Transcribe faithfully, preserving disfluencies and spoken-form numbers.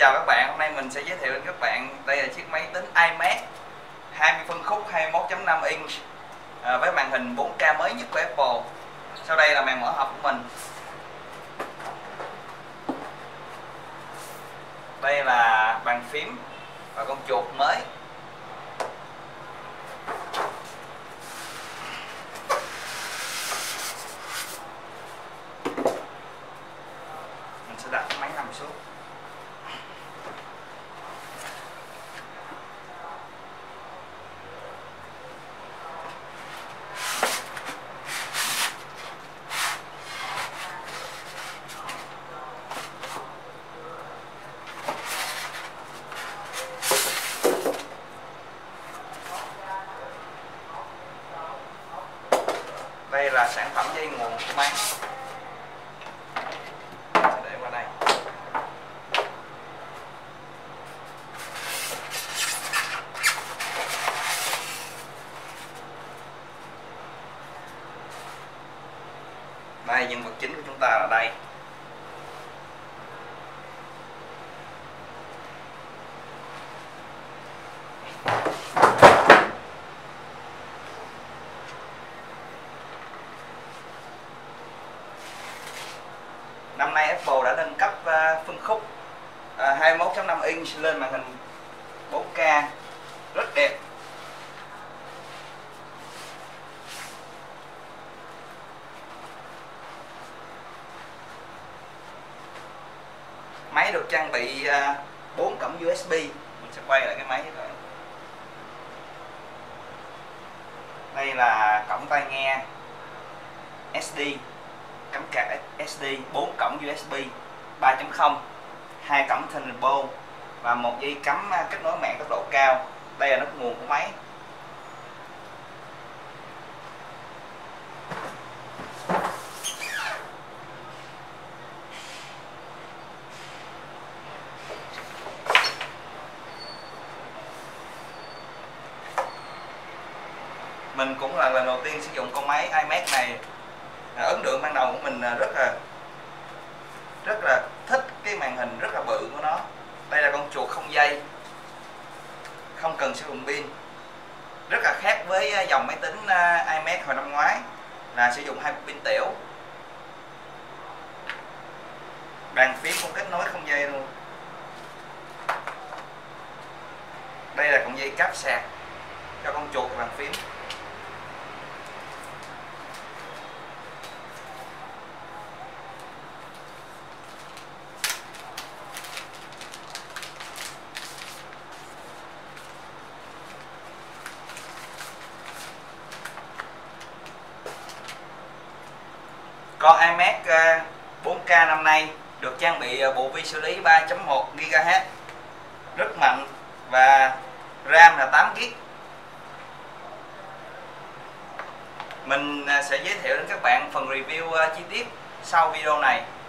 chào các bạn, hôm nay mình sẽ giới thiệu đến các bạn đây là chiếc máy tính iMac hai mươi phân khúc hai mươi mốt chấm năm inch à, với màn hình bốn K mới nhất của Apple. Sau đây là màn mở hộp của mình. Đây là bàn phím và con chuột mới. Mình sẽ đặt máy nằm xuống. Đây là sản phẩm dây nguồn của máy. Sẽ để qua đây. Đây, nhân vật chính của chúng ta là đây. Năm nay Apple đã nâng cấp uh, phân khúc uh, hai mươi mốt chấm năm inch lên màn hình bốn K rất đẹp. Máy được trang bị uh, bốn cổng u ét bê. Mình sẽ quay lại cái máy rồi. Đây là cổng tai nghe ét đê, cắm card ét đê, bốn cổng u ét bê ba chấm không, hai cổng Thunderbolt và một dây cắm kết nối mạng tốc độ cao. Đây là nút nguồn của máy. Mình cũng là lần đầu tiên sử dụng con máy iMac này. À, ấn tượng ban đầu của mình rất là rất là thích cái màn hình rất là bự của nó. Đây là con chuột không dây, không cần sử dụng pin, rất là khác với dòng máy tính iMac hồi năm ngoái là sử dụng hai pin tiểu. Bàn phím cũng kết nối không dây luôn. Đây là con dây cáp sạc cho con chuột và bàn phím. Con iMac bốn K năm nay được trang bị bộ vi xử lý ba chấm một gi ga héc rất mạnh và RAM là tám gi ga bai. Mình sẽ giới thiệu đến các bạn phần review chi tiết sau video này.